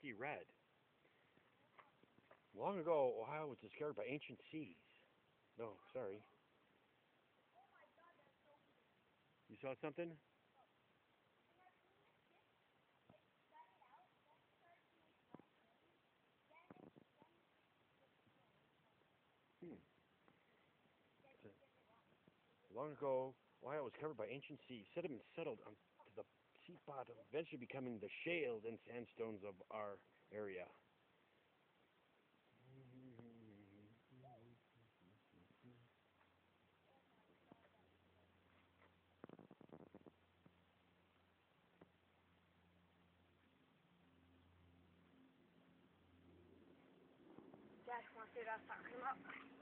see red. Long ago, Ohio was discovered by ancient seas. No, sorry. You saw something? Hmm. Long ago, Ohio was covered by ancient seas. Sediment settled onto the sea bottom, eventually becoming the shales and sandstones of our area. Dad, want to see what I was talking about?